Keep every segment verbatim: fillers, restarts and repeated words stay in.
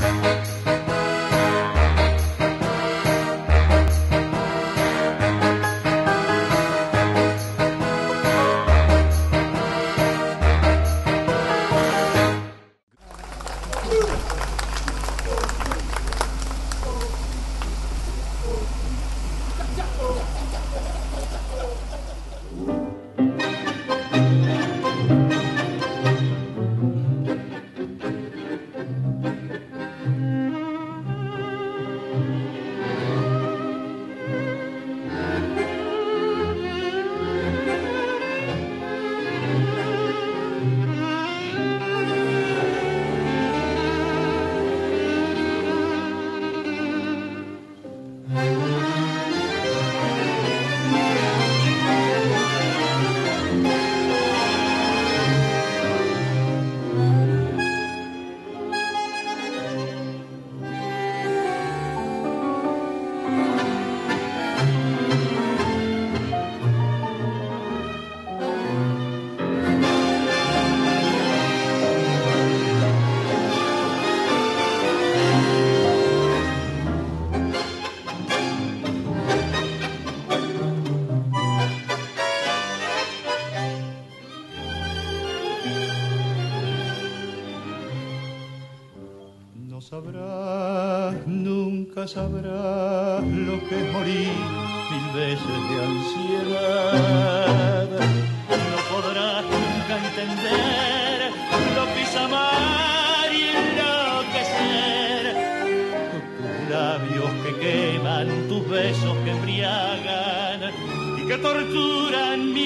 Sabrás, nunca sabrás lo que es morir mil veces de ansiedad. No podrás nunca entender lo que es amar y enloquecer. Tus labios que queman, tus besos que embriagan y que torturan mi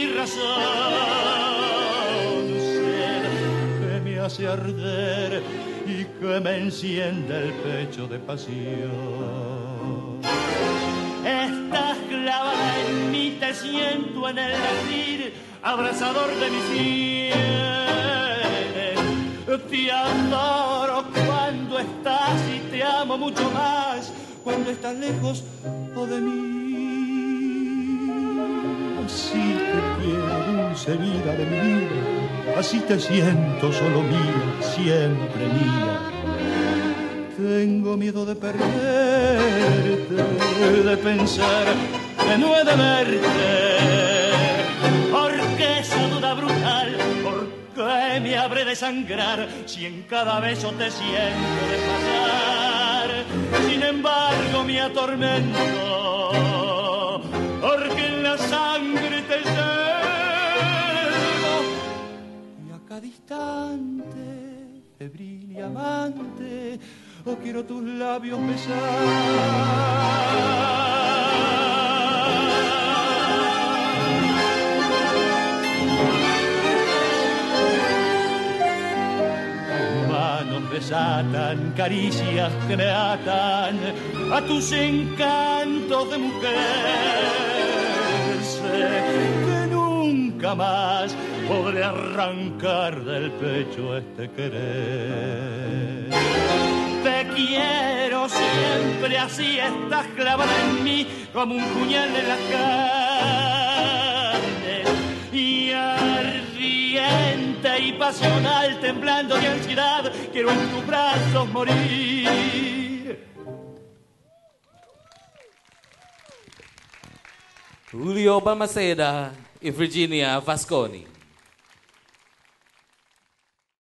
razón. Sed que me hace arder y que me enciende el pecho de pasión. Estás clavada en mí, te siento en el latir abrazador de mis sienes. Te adoro cuando estás y te amo mucho más cuando estás lejos o de mí. Así te quiero, dulce vida de mi vida, así te siento solo mía, siempre mía. Tengo miedo de perderte, de pensar que no he de verte, porque esa duda brutal, ¿por qué me habré de sangrar si en cada beso te siento desmayar? Sin embargo me atormento, porque en la sangre te llevo y a cada instante, febril y amante, oh, quiero tus labios besar. Manos desatan caricias que me atan a tus encantos de mujer. Sé que nunca más podré arrancar del pecho este querer. Te quiero siempre así, estás clavada en mí como un puñal en la carne, y ardiente y pasional, temblando de ansiedad, quiero en tus brazos morir. Julio Balmaceda y Virginia Vasconi.